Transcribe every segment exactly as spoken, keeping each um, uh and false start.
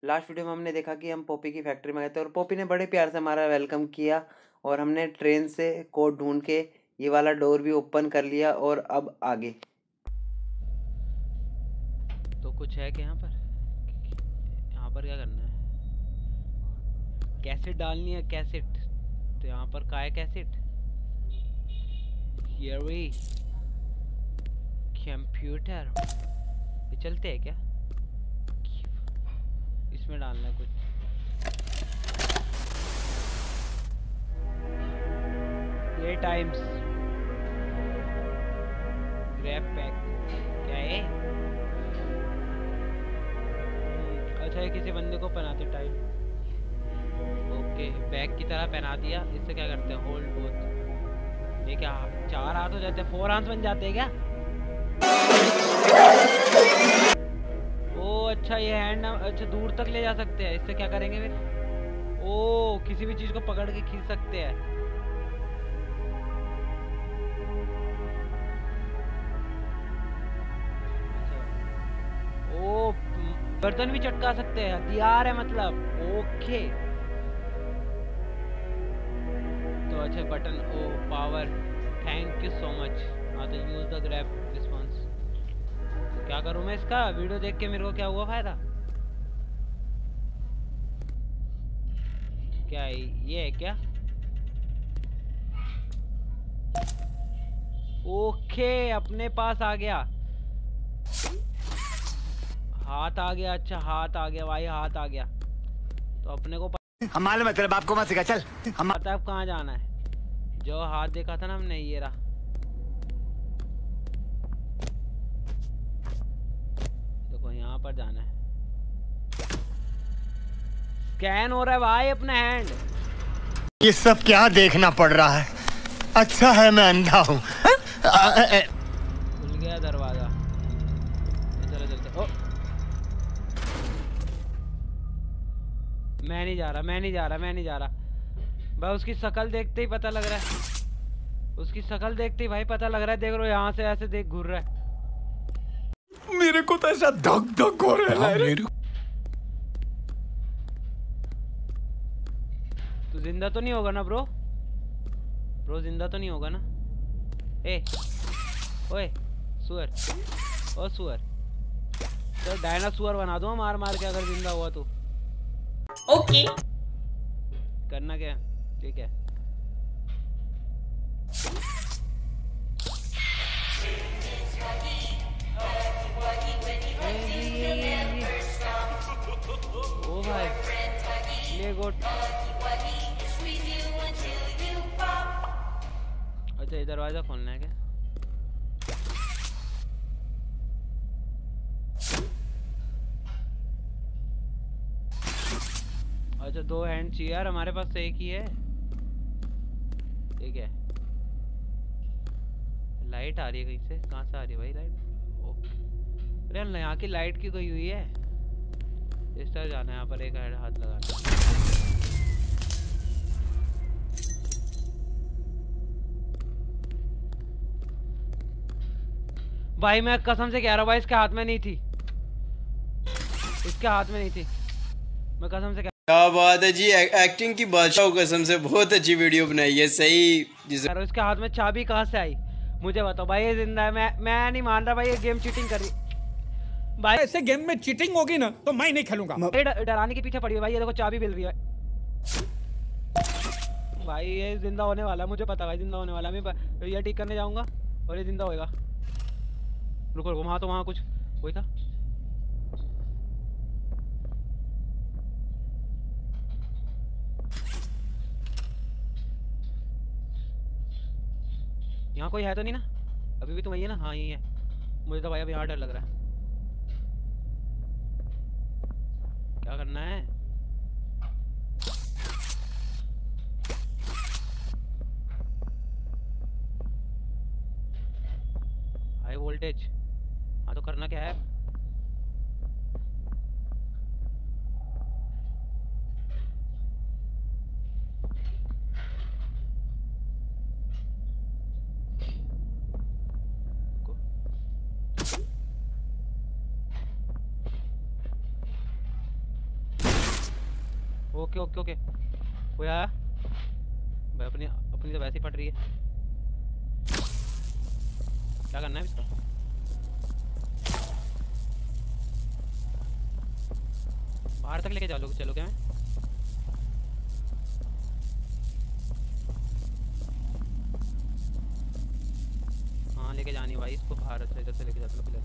Last video में हमने देखा कि हम पॉपी की फैक्ट्री में गए थे और पॉपी ने बड़े प्यार से हमारा वेलकम किया और हमने ट्रेन से कोड ढूंढ के ये वाला डोर भी ओपन कर लिया। और अब आगे तो कुछ है कि यहाँ पर यहाँ पर क्या करना है? कैसेट डालनी है, कैसेट। तो यहाँ पर का है कैसेट? Here we कंप्यूटर ये चलते हैं क्या? इसमें डालना है कुछ। प्ले टाइम्स ग्रैब पैक क्या है? अच्छा है किसी बंदे को पहनाते टाइम। ओके बैग की तरह पहना दिया। इससे क्या करते हैं? Hold both. ये क्या चार हाथ हो जाते हैं? फोर हाथ बन जाते हैं क्या? ओ अच्छा ये हैंड अच्छा दूर तक ले जा सकते हैं। इससे क्या करेंगे फिर? ओ किसी भी चीज को पकड़ के खींच सकते हैं। ओ बर्तन भी चटका सकते हैं। हथियार है मतलब। ओके तो अच्छा बटन ओ power thank you so much. हाँ तो यूज द ग्रैब रिस्पॉन्स। तो क्या करूँ मैं इसका? वीडियो देख के मेरे को क्या हुआ फायदा? क्या ये है क्या? ओके अपने पास आ गया। हाथ आ गया। अच्छा हाथ आ गया भाई, हाथ आ गया। तो अपने को हम मालूम है तेरे बाप को मत सिखा। चल हम पता है अब कहाँ जाना है। जो हाथ देखा था ना हमने, ये रहा। देखो यहाँ पर जाना है। स्कैन हो रहा है भाई अपना हैंड। ये सब क्या देखना पड़ रहा है? अच्छा है मैं अंधा हूँ। खुल गया दरवाजा। चलो चलते। ओ मैं नहीं जा रहा, मैं नहीं जा रहा, मैं नहीं जा रहा भाई। उसकी शक्ल देखते ही पता लग रहा है। उसकी शक्ल देखते ही भाई पता लग रहा है। देख रहे हो यहाँ से ऐसे देख घूर रहा है। मेरे को तो ऐसा धक धक हो रहा है। तू जिंदा तो नहीं होगा ना ब्रो? ब्रो जिंदा तो नहीं होगा ना? ए ओए सुअर, ओ सुअर तो डायनासोर बना दूंगा मार मार के अगर जिंदा हुआ तो। ओके करना क्या? ठीक है ओ भाई ले गोट। अच्छा ये दरवाजा खोलना है क्या? अच्छा दो हैंड चाहिए यार, हमारे पास तो एक ही है। ठीक है लाइट आ रही है कहीं से? कहाँ से आ रही है भाई लाइट? ओके अरे यहाँ की लाइट की गई हुई है। इस तरह जाना है। यहाँ पर एक हाथ लगाना। भाई मैं कसम से कह रहा हूँ भाई इसके हाथ में नहीं थी। इसके हाथ में नहीं थी। मैं कसम से कह क्या बात है जी। एक्टिंग की बादशाह कसम से बहुत अच्छी वीडियो बनाई है। सही जिसे इसके हाथ में चाबी कहाँ से आई मुझे बताओ भाई। ये जिंदा है। मैं मैं नहीं मान रहा भाई ये गेम चीटिंग कर रही भाई। ऐसे गेम में चीटिंग होगी ना तो मैं नहीं खेलूंगा। डराने के पीछे पड़ी है भाई। ये देखो चाबी मिल रही है भाई। ये जिंदा होने वाला है मुझे पता भाई। जिंदा होने वाला है। मैं ये ठीक करने जाऊंगा और ये जिंदा होएगा। रुको रुको वहाँ तो वहाँ कुछ कोई था। यहाँ कोई है तो नहीं ना? अभी भी तो वही है ना? हाँ यही है। मुझे तो भाई अब यहाँ डर लग रहा है। क्या करना है? High voltage. हाँ तो करना क्या है? ओके ओके ओके कोई आया भाई? अपनी अपनी तो वैसे ही फट रही है। क्या करना है इसका? बाहर तक लेके चलो चलो क्या मैं? हाँ लेके जानी भाई इसको बाहर। अच्छा इधर से लेके जा चलो पिलर।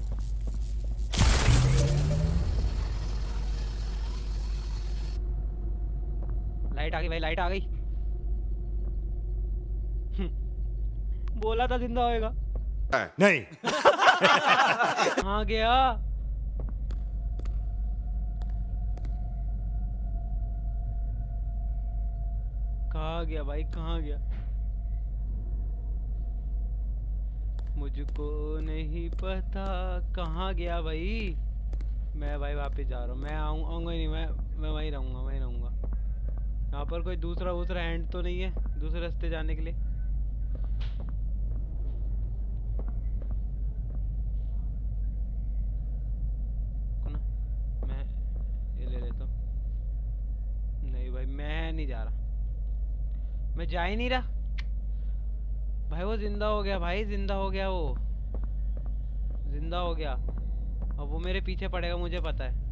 लाइट आ गई भाई, लाइट आ गई। बोला था जिंदा होएगा। नहीं। कहाँ गया? कहाँ गया भाई, कहाँ गया? मुझको नहीं पता कहाँ गया भाई। मैं भाई वापस जा रहा हूँ। मैं आऊँ आऊँगा ही नहीं। मैं मैं वहीं रहूँगा, वहीं रहूँगा। यहाँ पर कोई दूसरा दूसरा एंड तो नहीं है दूसरे रास्ते जाने के लिए? ना मैं ये ले लेता हूँ। नहीं भाई मैं नहीं जा रहा, मैं जा ही नहीं रहा भाई। वो जिंदा हो गया भाई, जिंदा हो गया, वो जिंदा हो गया। अब वो मेरे पीछे पड़ेगा मुझे पता है।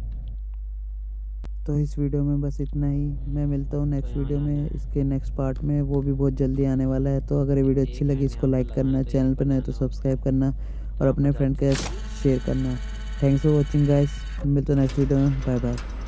तो इस वीडियो में बस इतना ही। मैं मिलता हूँ नेक्स्ट वीडियो में, इसके नेक्स्ट पार्ट में, वो भी बहुत जल्दी आने वाला है। तो अगर ये वीडियो अच्छी लगी इसको लाइक करना, चैनल पर नए तो सब्सक्राइब करना और अपने फ्रेंड के साथ शेयर करना। Thanks for watching guys. मिलते हैं नेक्स्ट वीडियो में। Bye bye.